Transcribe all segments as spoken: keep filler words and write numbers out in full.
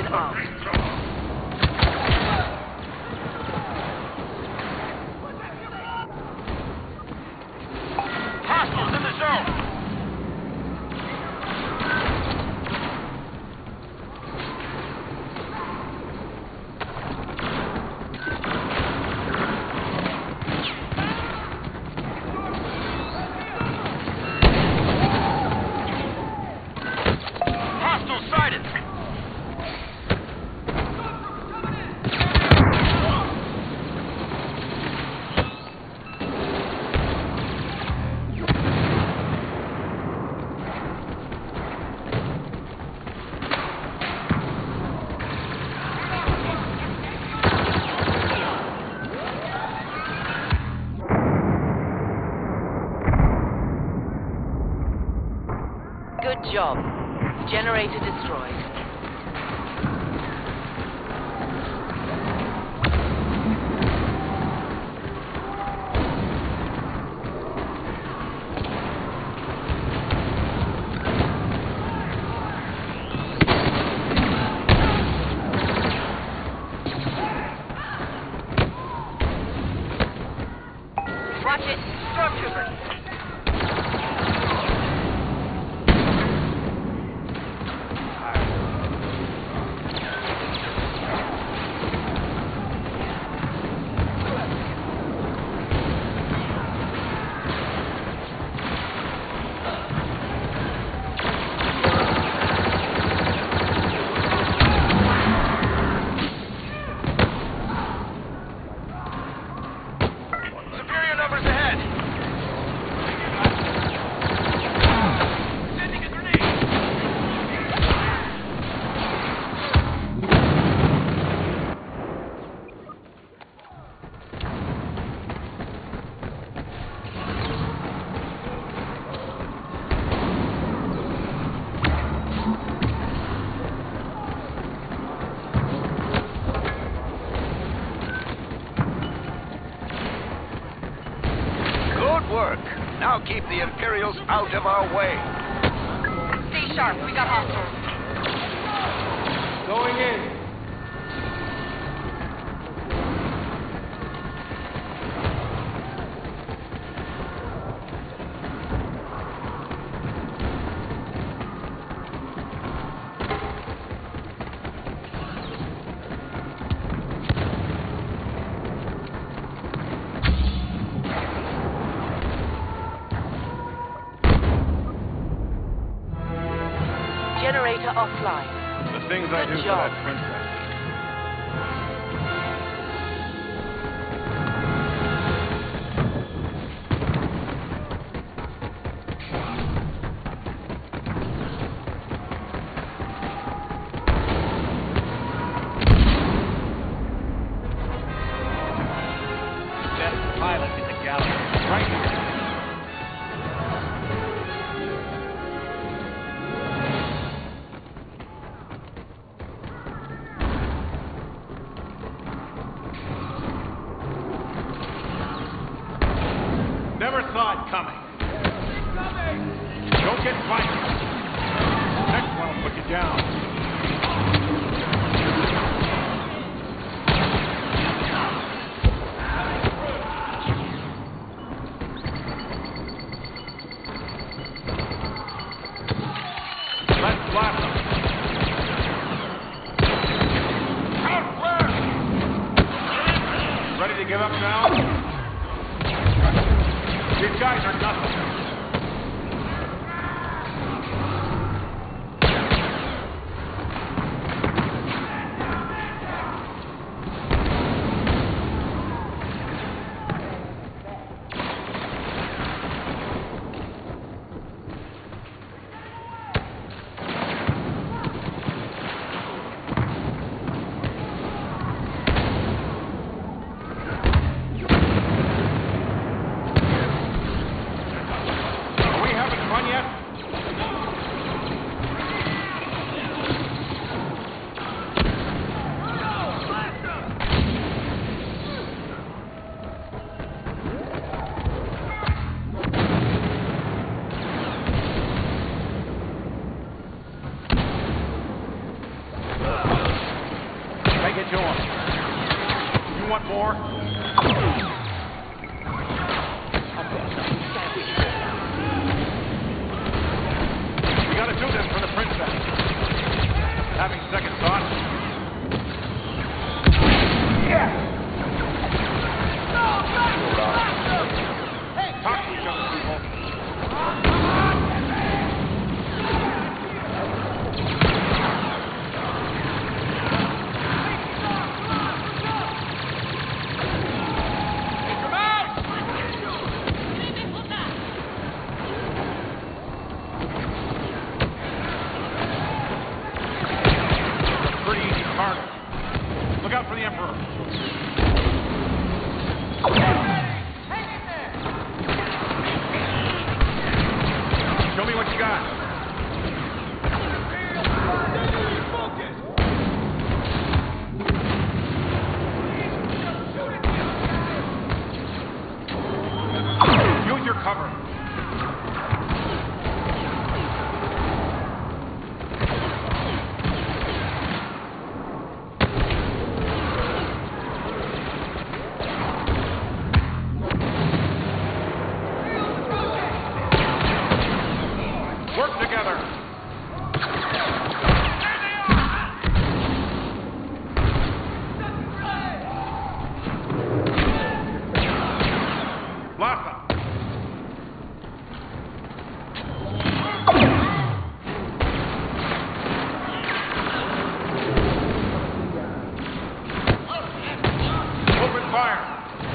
Target armed. Hostiles in the zone! Good job. Generator destroyed. Watch it, stormtroopers. Work. Now keep the Imperials out of our way. Stay sharp. We got hostiles. Going in. Generator offline. The things I Good do job. for that princess. Best pilot in the galaxy. Right here. Never saw it coming. Don't get violent. Next one will put you down. Let's blast them. Ready to give up now? These guys are nothing. it to him. You want more? We gotta do this for the princess. Having second thoughts? Yeah. Talk to each other, people. Look out for the Emperor. Show me what you got. Use your cover. Work together. Blossom. Open fire.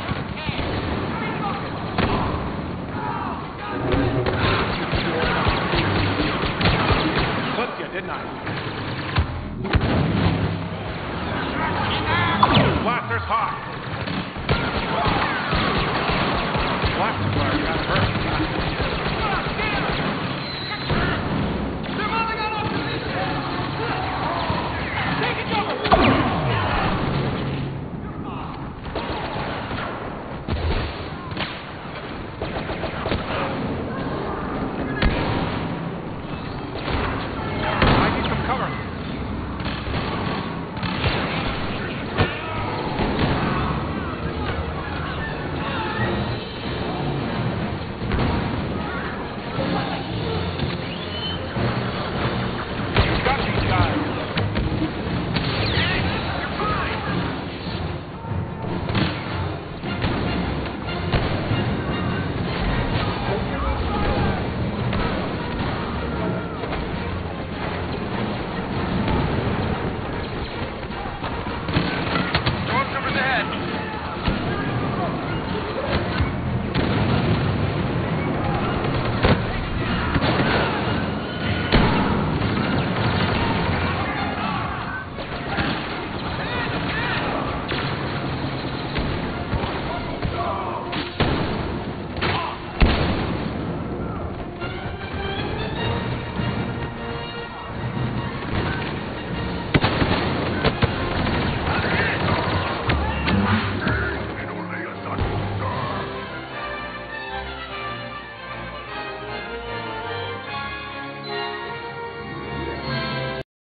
Clipped you, didn't I? Blaster's hot.